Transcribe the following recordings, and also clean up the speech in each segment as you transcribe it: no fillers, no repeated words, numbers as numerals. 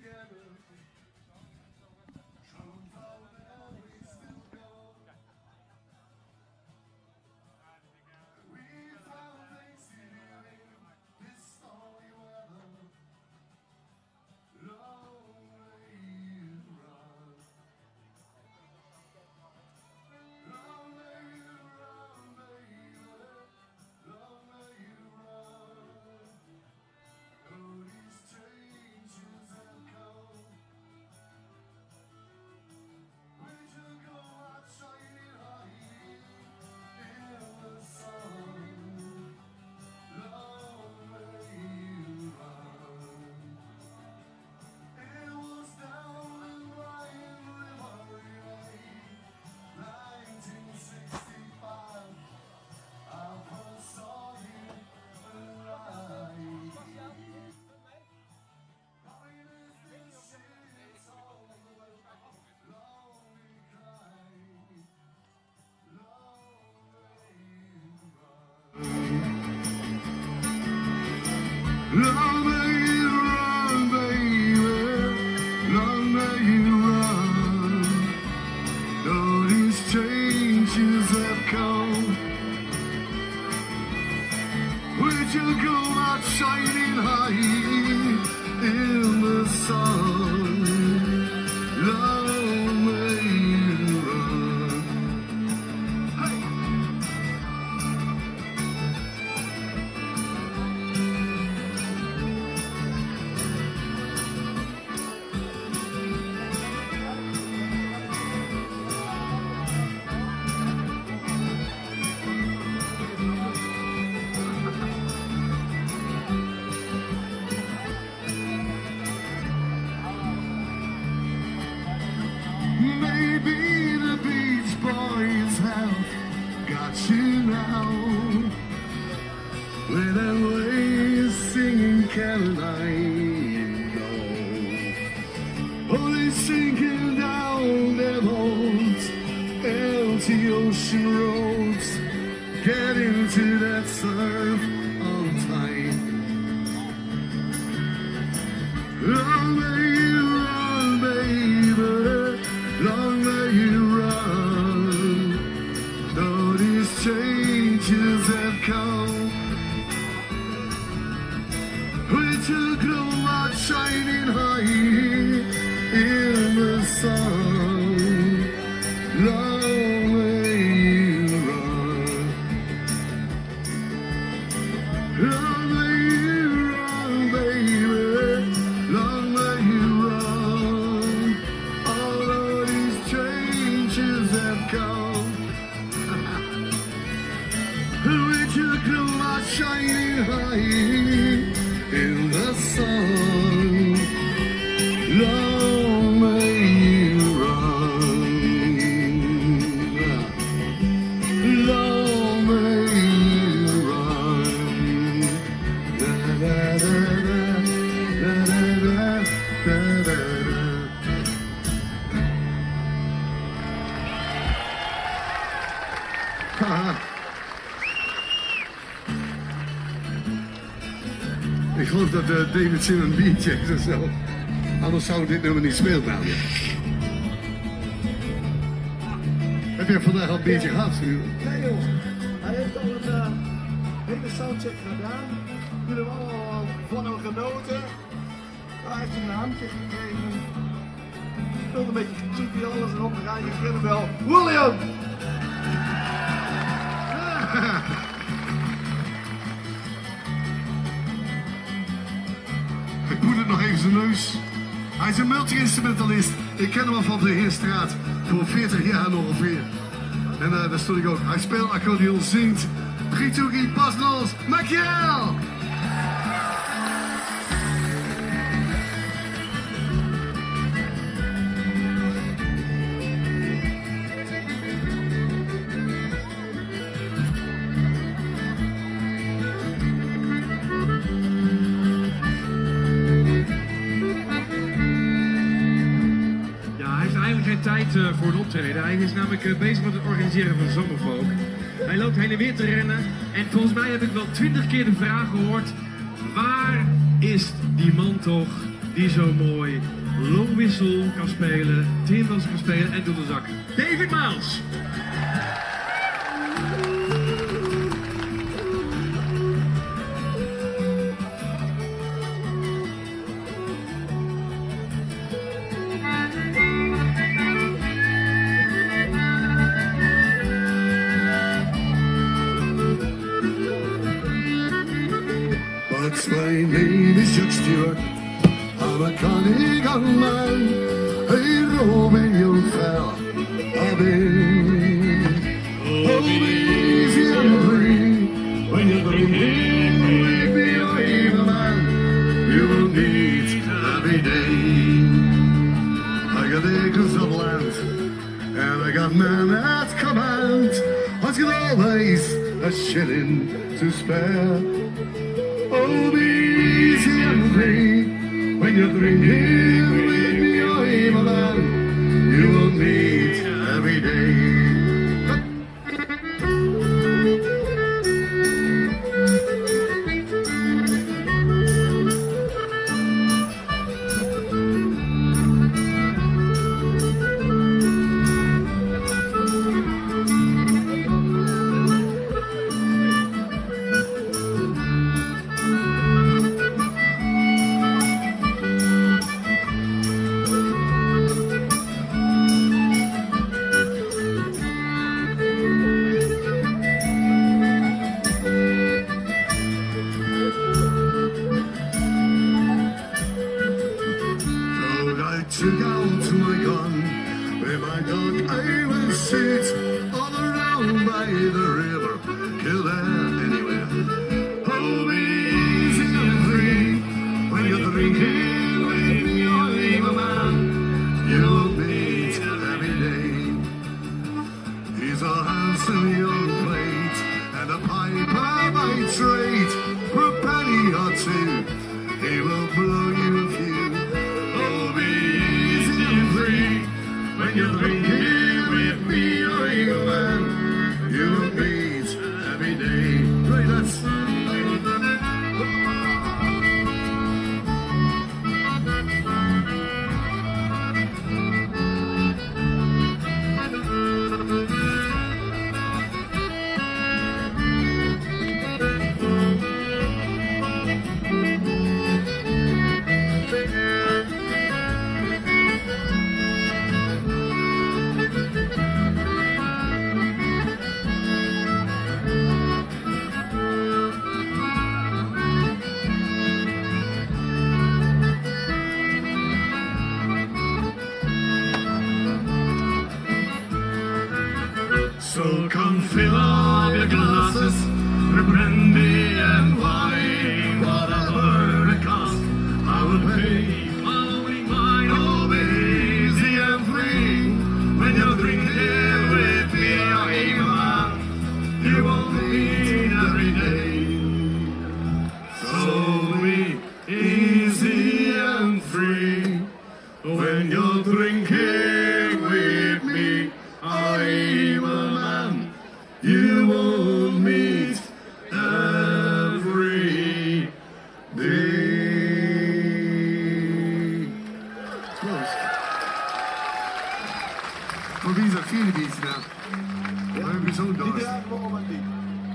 Long may you run, baby, long may you run. Though these changes have come, with your gold out shining high in the sun. Long may you run. Hey! Maybe the Beach Boys have got you now, with that way singing Caroline. Oh, they're sinking down their boats, empty ocean roads, get into that surf on time. Long may you run, baby, long may you run. Though these changes have come, with your glow out shining high in the sun. Long may you run. Long may you run, baby, long may you run. All of these changes have come, with your glow out shining high in the sun. Long may you run. Long may you run. Da, da, da, da, da, da, da, da. Haha. Ik geloof dat David Sim een biertje heeft of zo. Anders zou dit nummer niet spelen nou. Heb je vandaag al een biertje gehad? Nee joh, hij heeft al een hele soundcheck gedaan. Jullie hebben allemaal van hem genoten. Hij heeft een handje gekregen. Speelt een beetje cheeky, alles erop en eraan. Je kent hem wel. William! Ik moet het nog even zijn neus. Hij is een multi-instrumentalist. Ik ken hem al van de Heerstraat. Voor 40 jaar nog ongeveer. En daar stond ik ook. Hij speelt accordeon, zingt. Drietugi, pas los, Machiel! Geen tijd voor het optreden. Hij is namelijk bezig met het organiseren van Zomerfolk. Hij loopt heen en weer te rennen. En volgens mij heb ik wel 20 keer de vraag gehoord: waar is die man toch? die zo mooi low whistle kan spelen, timbals kan spelen en doedelzak. David Miles! But my name is Jack Stewart. I'm a cunning young man, a Romeo fella. I've been easy and free. When you're drinking with me, I'm a man you will meet every day. I got acres of land, and I got men at command. I've got always a shilling to spare. Oh, be easy and free. When you're drinking with me, I'm a man you will meet every day. Took out my gun, with my dog I will sit all around by the river, kill there anywhere. Oh, be easy and free, when you're drinking with me, I'm a man you'll meet every day. He's a handsome young plate, and a piper by trade. For a penny or two, he will blow you a few. Oh, be easy and free, when you're drinking with me, I'm a man you'll meet every day. Right, that's... So come fill up your glasses with brandy and wine, whatever it costs, I will pay. Only mine, oh, be easy and free. When you're drinking with me, I'm a man you won't meet every day. So be easy and free. When you're drinking with me, I'm a man you will meet every day. Close. Voor wie is dat vierde biertje nou? Dan heb je zo'n doos. Die dragen we om aan die.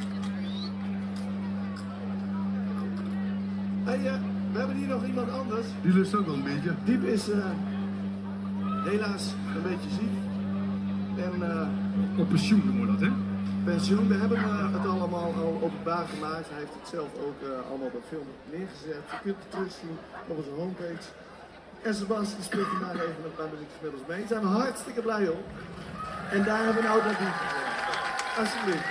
Hey, we hebben hier nog iemand anders. Die lust ook wel een beetje. Diep is helaas een beetje ziek. En Op pensioen noemen we dat, hè? pensioen, we hebben het allemaal al openbaar gemaakt. Hij heeft het zelf ook allemaal op het film neergezet. Je kunt het terugzien op onze homepage. En Sebastian spreekt vandaag even een paar minuutjes met ons mee. Daar zijn we hartstikke blij op. En daar hebben we nou dat niet voor. Alsjeblieft.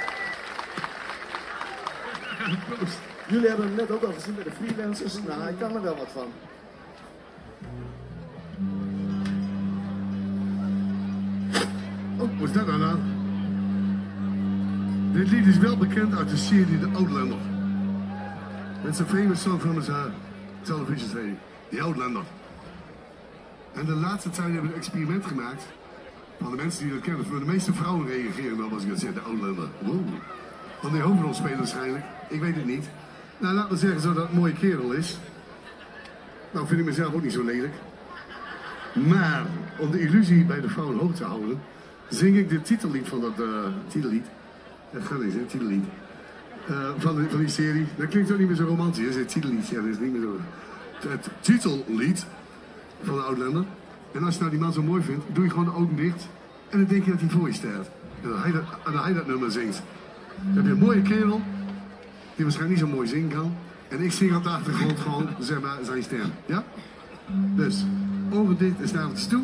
Jullie hebben hem net ook al gezien bij de freelancers. Nou, hij kan er wel wat van. Oh, wat is dat nou nou? Dit lied is wel bekend uit de serie The Outlander. It's a famous song from his television serie, The Outlander. En de laatste tijd hebben we een experiment gemaakt van de mensen die dat kennen. Voor de meeste vrouwen reageren wel als ik dat zeg, The Outlander. Wow. Van die hoofdrolspeler waarschijnlijk, ik weet het niet. Nou, laten we zeggen zo dat het een mooie kerel is. Nou vind ik mezelf ook niet zo lelijk. Maar om de illusie bij de vrouwen hoog te houden, zing ik dit titellied van dat titellied. Dat gaat niet, hè, titellied. Van die serie. Dat klinkt ook niet meer zo romantisch. Het titellied, ja, dat is niet meer zo. Het titellied van de Outlander. En als je nou die man zo mooi vindt, doe je gewoon de ogen dicht. En dan denk je dat hij voor je staat. En dan hij dat nummer zingt. Dan heb je een mooie kerel, die waarschijnlijk niet zo mooi zingen kan. En ik zing op de achtergrond gewoon, zeg maar, zijn stem. Ja? Dus, ogen dicht en staartjes toe.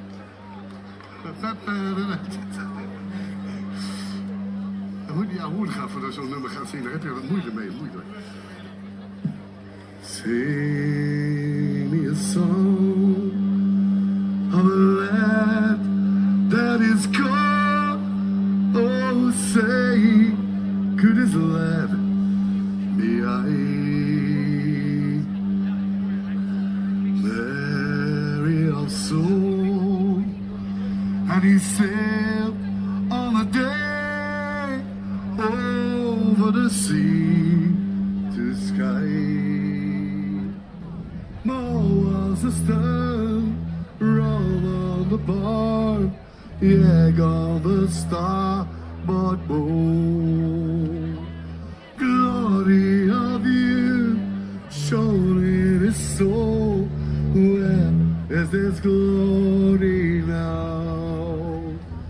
Hoe het gaat voor zo'n nummer gaat zingen, daar heb je wat moeite mee. Sing me a song of a lad that is gone. Oh, say, could this lad be I? Mary of soul, and he sailed on a day over the sea to sky. More was a stern, roll on the bar, yeah, on the starboard bow. Glory of you shone in his soul. Where is this glory now?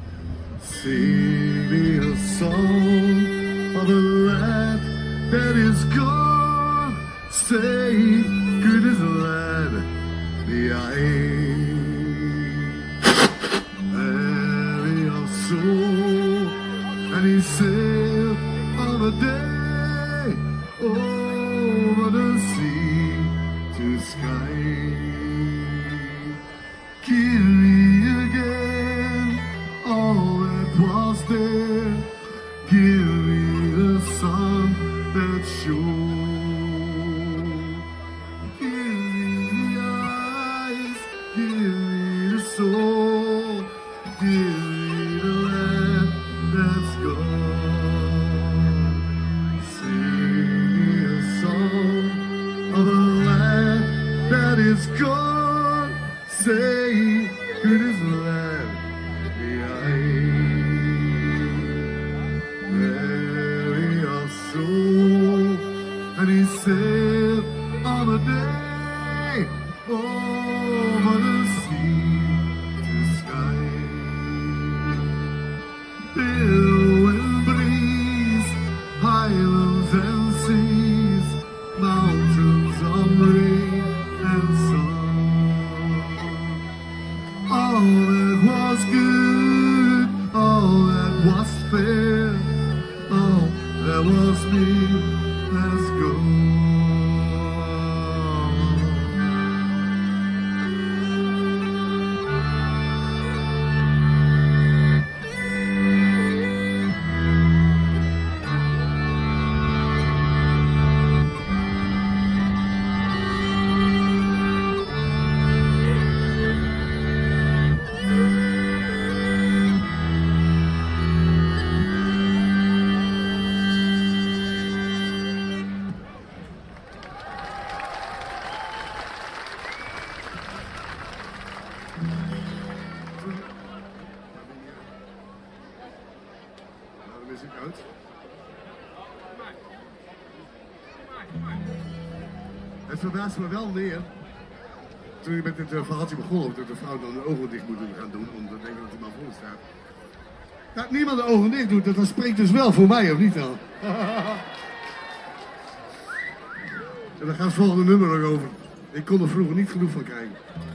Sing me a song of a lad that is gone. Say, good as a lad, the eye. Mary of soul, and he sailed on a day over the sea to sky. Give me again all that was there. Give me the sun that shone. Give me the eyes. Give me the soul. Give me the land that's gone. Sing me a song of a land that is gone. Say, good is the land, the eye. Mary of soul, and he sailed on a day over the sea to sky. Billowing breeze, highlands and seas, mountains of rain and sun. All that was good, all that was fair, all that was me has gone. Het verbaast me wel meer, toen ik met dit verhaaltje begon, dat de vrouw dan de ogen dicht moet gaan doen, om te denken dat hij maar voor staat. Dat niemand de ogen dicht doet, dat spreekt dus wel voor mij, of niet dan? En daar gaat het volgende nummer nog over. Ik kon er vroeger niet genoeg van krijgen.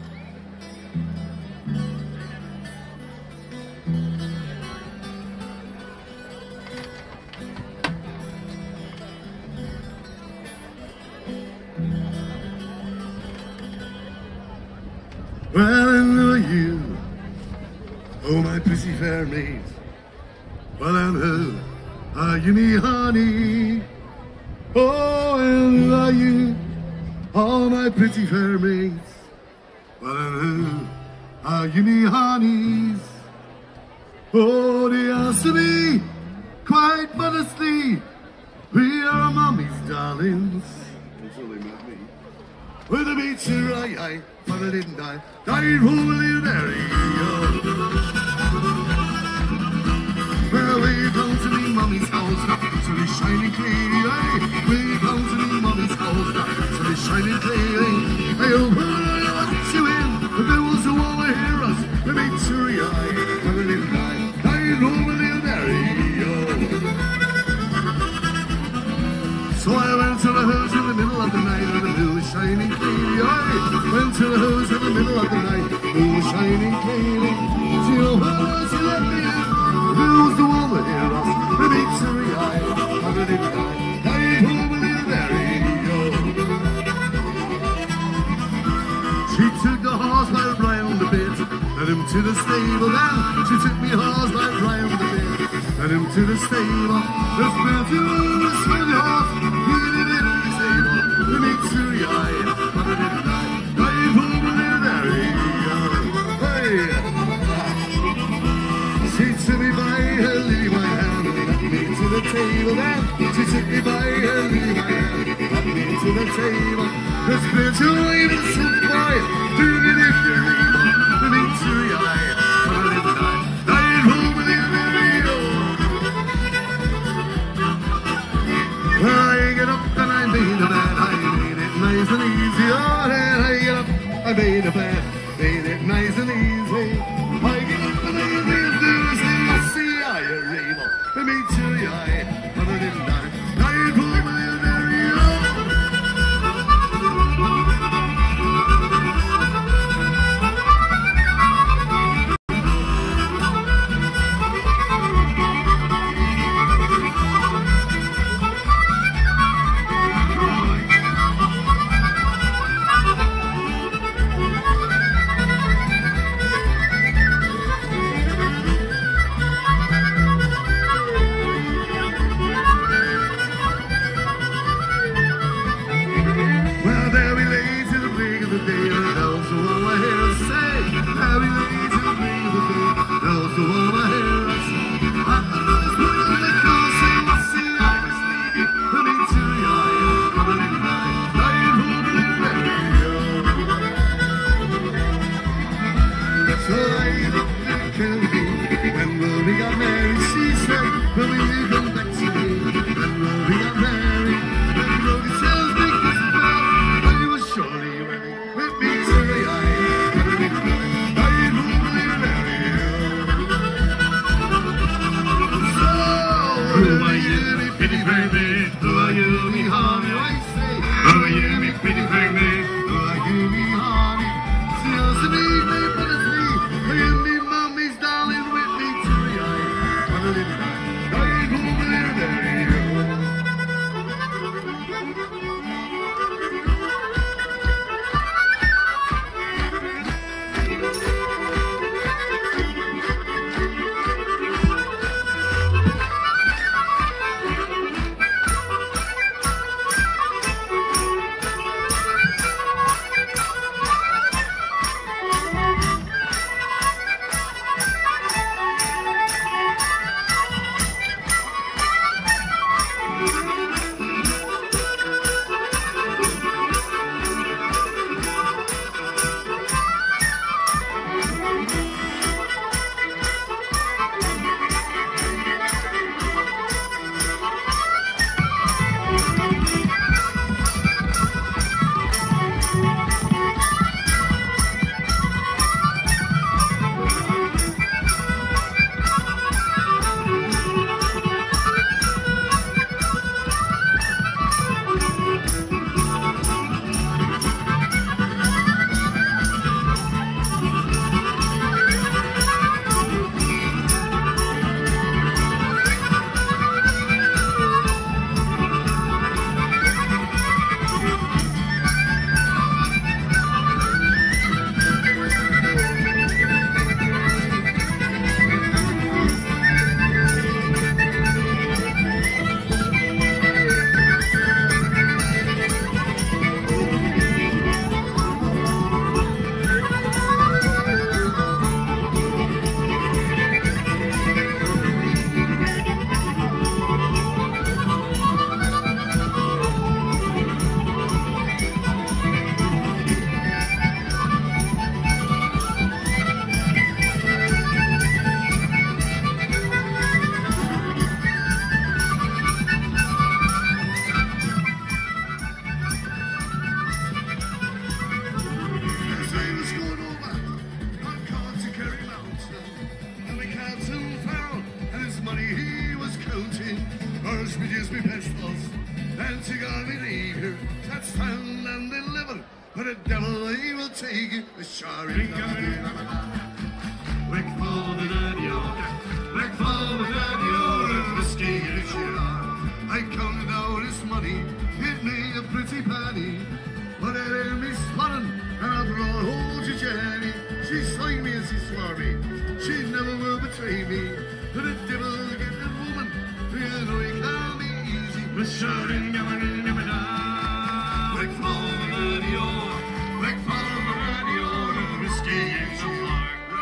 Well, I know you, oh my pretty fair maid. Well, and who are you, me honey? Oh, and are you, all my pretty fair maids? Well, and who are you, me honeys? Oh, they answer me quite modestly, we are mommy's darlings. That's all they met me. with a beat to I, but I didn't die. Died home in there. Well, we come to me mommy's house, to the shining clay. We come to me mommy's house, to the shining clay. I what you in, the bills who all hear us. The beat to I, but I didn't die. Died home in there. So I went to the hills in the middle of the night, and the moon was shining clearly. I went to the hills in the middle of the night, the moon was shining clearly. She she let me in. Who was the one that hear us? The victory I didn't die. Died home in the radio. She took the horse right round the bit, led him to the stable. Then she took me horse right round the bit, led him to the stable. The splinter was for the horse. The victory I didn't die. Died home in the radio. Hey! She took me by her, leading my hand, led me to the table. Then she took me by her, leading my hand, led me to the table. The splinter even said by, do it if you're able. The victory I didn't die. Died home in the radio. I get up and I made a bed. I made it nice and easy. Oh, then I get up, I made a bed. Made it nice and easy. I get up and I made it nice. See, I are able. I made sure I, but I didn't die. Died home in the radio. the devil he will take it. The shari Wick for the daddy, wick for the daddy, and whiskey in a chair. I counted out his money, it made a pretty penny. But it ain't me swallowing, and I brought home to Jenny. She signed me and she swore me, she never will betray me. But the devil get the woman, you know he can't be easy. But shouting, wick for the daddy, wick for the daddy, and whiskey in a chair.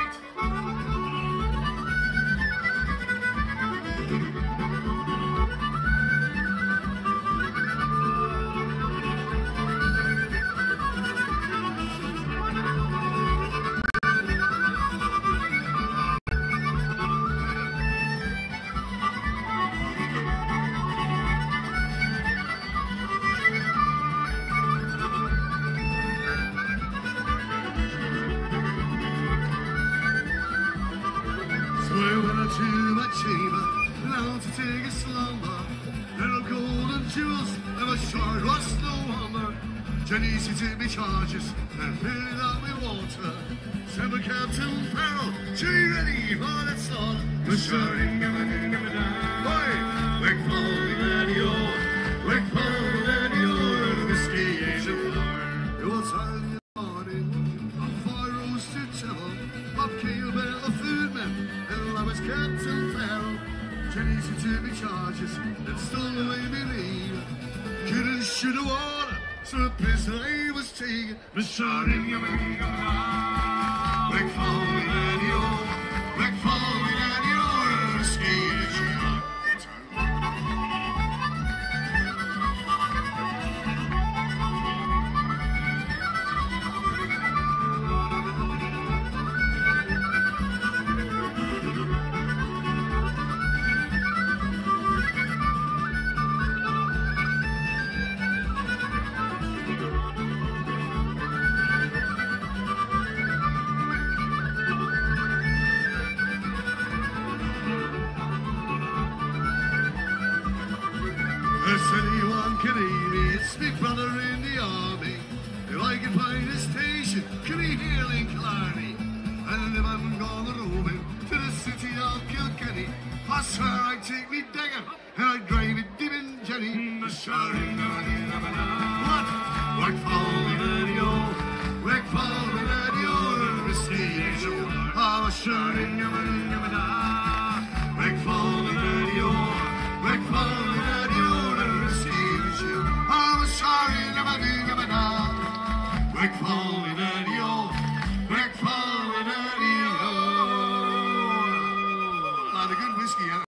So I went to my chamber, now to take a slumber. There are golden jewels, and my shard was no wonder. Jenny, she took me charges, and filled it up with water. Said my Captain Farrell, she ready for the slaughter. The sharding, boy, wick for the daddy-o, wick for the daddy-o, and whiskey is a floor. It was early in the morning, a fire roasted chapel, up came a bell of food men, and I was Captain Farrell. Jenny, she took me charges, and stole away me leave. Couldn't shoot a water, so the prisoner I was taken. The sharding, wick for the daddy-o, wick for the daddy-o, and whiskey in a chair. If anyone can aid me, it's me brother in the army. If I can find a station, can he hear in Killarney? And if I'm gonna roaming to the city of Kilkenny, I swear I'd take me dagger and I'd drive it deep in Jenny. The shouting, what? Wick for the daddy-o, wick for the daddy-o, and whiskey is a floor. Oh, shouting, wick for the daddy-o, wick for the daddy-o, and whiskey is a floor. Oh, sorry, never do, never know. Wick for